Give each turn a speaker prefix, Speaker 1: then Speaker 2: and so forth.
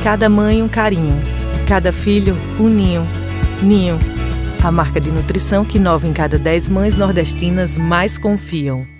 Speaker 1: Cada mãe um carinho, cada filho um ninho. Ninho, a marca de nutrição que 9 em cada 10 mães nordestinas mais confiam.